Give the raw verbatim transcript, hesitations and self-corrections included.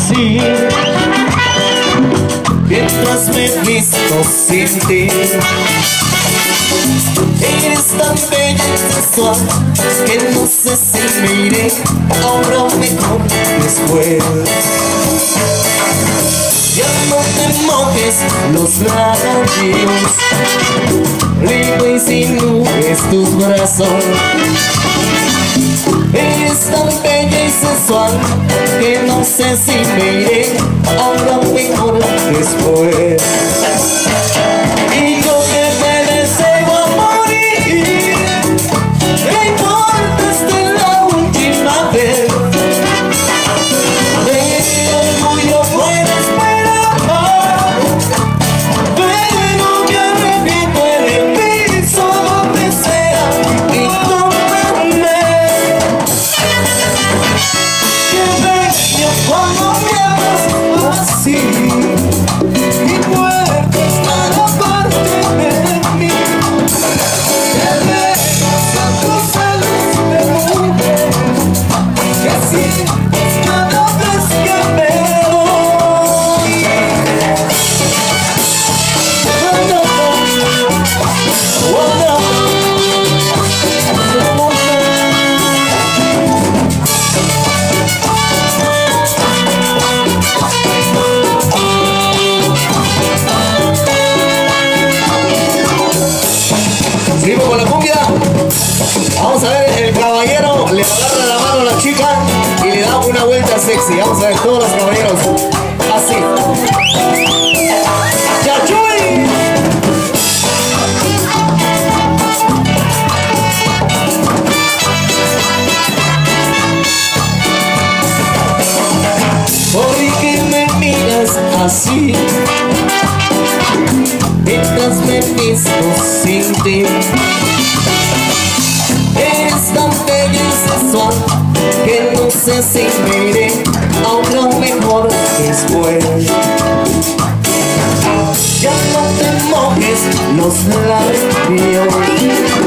así, mientras me visto sin ti. Eres tan bella y sensual que no sé si me iré ahora o mejor después. Ya no te mojes los labios, rico insinúes tus brazos. Eres tan bella y sensual que no sé si me iré ahora o mejor después. Y yo que te deseo a morir, ¿qué importa esta es la última vez? De orgullo puedo esperar, pero me arrepiento en el piso donde sea. Y tómame, qué bello cuando me amas así. Mi cuerpo está la parte de mí. Qué bellos son tus celos de mujer que sientes cada vez que me voy. Oh, no, oh, no. Seguimos con la cumbia. Vamos a ver, el caballero le agarra la mano a la chica y le da una vuelta sexy. Vamos a ver todos los caballeros así. ¡Chachuy! ¿Por qué me miras así mientras me visto sin ti? Eres tan bella y sensual que no sé si me iré ahora o mejor después. Ya no te mojes los labios,